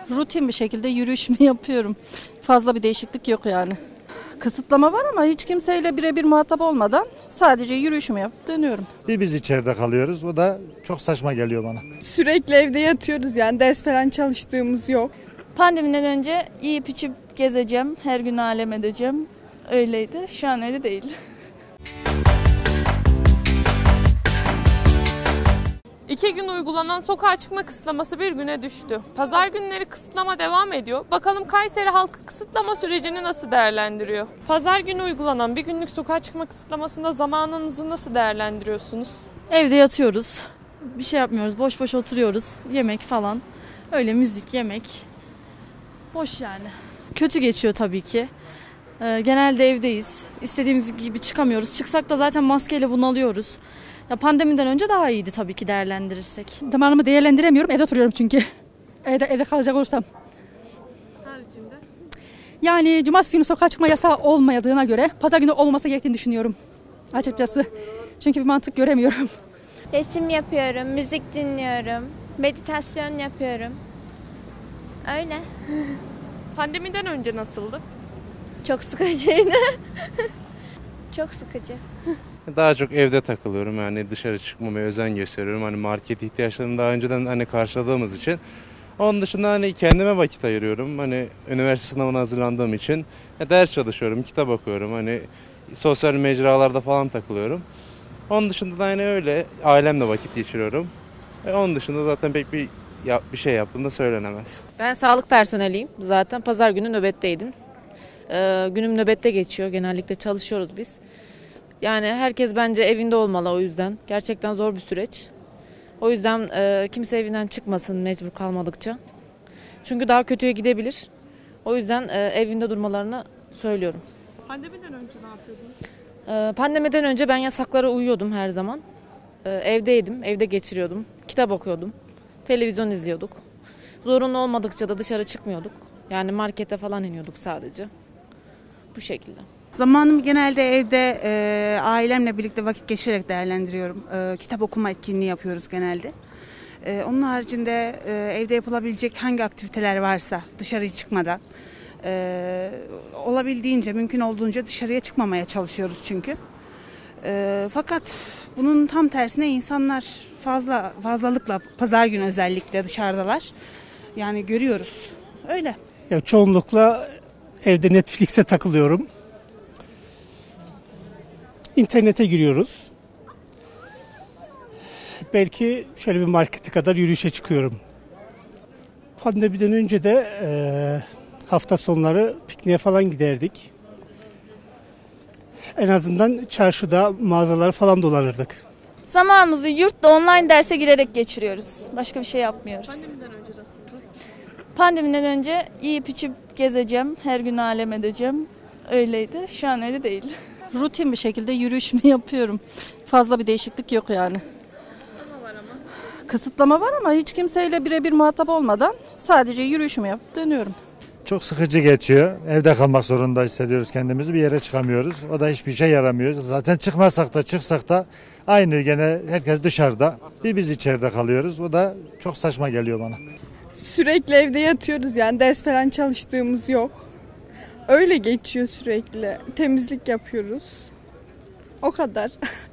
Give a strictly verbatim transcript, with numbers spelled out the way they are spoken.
Rutin bir şekilde yürüyüşümü yapıyorum. Fazla bir değişiklik yok yani. Kısıtlama var ama hiç kimseyle birebir muhatap olmadan sadece yürüyüşümü yapıp dönüyorum. Bir biz içeride kalıyoruz. O da çok saçma geliyor bana. Sürekli evde yatıyoruz, yani ders falan çalıştığımız yok. Pandemiden önce yiyip içip gezeceğim, her gün alem edeceğim. Öyleydi. Şu an öyle değil. İki gün uygulanan sokağa çıkma kısıtlaması bir güne düştü. Pazar günleri kısıtlama devam ediyor. Bakalım Kayseri halkı kısıtlama sürecini nasıl değerlendiriyor? Pazar günü uygulanan bir günlük sokağa çıkma kısıtlamasında zamanınızı nasıl değerlendiriyorsunuz? Evde yatıyoruz. Bir şey yapmıyoruz. Boş boş oturuyoruz. Yemek falan. Öyle müzik, yemek. Boş yani. Kötü geçiyor tabii ki. Ee, genelde evdeyiz. İstediğimiz gibi çıkamıyoruz. Çıksak da zaten maskeyle bunalıyoruz. Ya pandemiden önce daha iyiydi tabii ki değerlendirirsek. Zamanımı değerlendiremiyorum. Evde oturuyorum çünkü. Evde, evde kalacak olursam. Haricinde? Yani cumartesi günü sokağa çıkma yasağı olmadığına göre pazar günü olmaması gerektiğini düşünüyorum. Açıkçası. Çünkü bir mantık göremiyorum. Resim yapıyorum, müzik dinliyorum, meditasyon yapıyorum. Öyle. Pandemiden önce nasıldı? Çok sıkıcıydı. Çok sıkıcı. Daha çok evde takılıyorum, yani dışarı çıkmamaya özen gösteriyorum. Hani market ihtiyaçlarını daha önceden hani karşıladığımız için. Onun dışında hani kendime vakit ayırıyorum. Hani üniversite sınavına hazırlandığım için ders çalışıyorum, kitap okuyorum. Hani sosyal mecralarda falan takılıyorum. Onun dışında da hani öyle ailemle vakit geçiriyorum. E onun dışında zaten pek bir ya, bir şey yaptığım da söylenemez. Ben sağlık personeliyim. Zaten pazar günü nöbetteydim. Ee, günüm nöbette geçiyor. Genellikle çalışıyoruz biz. Yani herkes bence evinde olmalı o yüzden. Gerçekten zor bir süreç. O yüzden e, kimse evinden çıkmasın mecbur kalmadıkça. Çünkü daha kötüye gidebilir. O yüzden e, evinde durmalarını söylüyorum. Pandemiden önce ne yapıyordunuz? E, pandemiden önce ben yasaklara uyuyordum her zaman. E, evdeydim, evde geçiriyordum. Kitap okuyordum. Televizyon izliyorduk. Zorunlu olmadıkça da dışarı çıkmıyorduk. Yani markete falan iniyorduk sadece. Bu şekilde. Zamanımı genelde evde e, ailemle birlikte vakit geçirerek değerlendiriyorum. E, kitap okuma etkinliği yapıyoruz genelde. E, onun haricinde e, evde yapılabilecek hangi aktiviteler varsa dışarıya çıkmadan e, olabildiğince, mümkün olduğunca dışarıya çıkmamaya çalışıyoruz çünkü. E, fakat bunun tam tersine insanlar fazla fazlalıkla pazar günü özellikle dışarıdalar. Yani görüyoruz. Öyle. Ya çoğunlukla evde Netflix'e takılıyorum. İnternete giriyoruz. Belki şöyle bir markete kadar yürüyüşe çıkıyorum. Pandemiden önce de e, hafta sonları pikniğe falan giderdik. En azından çarşıda mağazaları falan dolanırdık. Zamanımızı yurtta online derse girerek geçiriyoruz. Başka bir şey yapmıyoruz. Pandemiden önce nasıldı? Pandemiden önce yiyip içip gezeceğim, her gün alem edeceğim. Öyleydi. Şu an öyle değil. Rutin bir şekilde yürüyüşümü yapıyorum. Fazla bir değişiklik yok yani. Kısıtlama var ama. Kısıtlama var ama hiç kimseyle birebir muhatap olmadan sadece yürüyüşümü yapıp dönüyorum. Çok sıkıcı geçiyor. Evde kalmak zorunda hissediyoruz kendimizi. Bir yere çıkamıyoruz. O da hiçbir şey yaramıyor. Zaten çıkmasak da çıksak da aynı, gene herkes dışarıda. Bir biz içeride kalıyoruz. O da çok saçma geliyor bana. Sürekli evde yatıyoruz, yani ders falan çalıştığımız yok. Öyle geçiyor sürekli. Temizlik yapıyoruz. O kadar.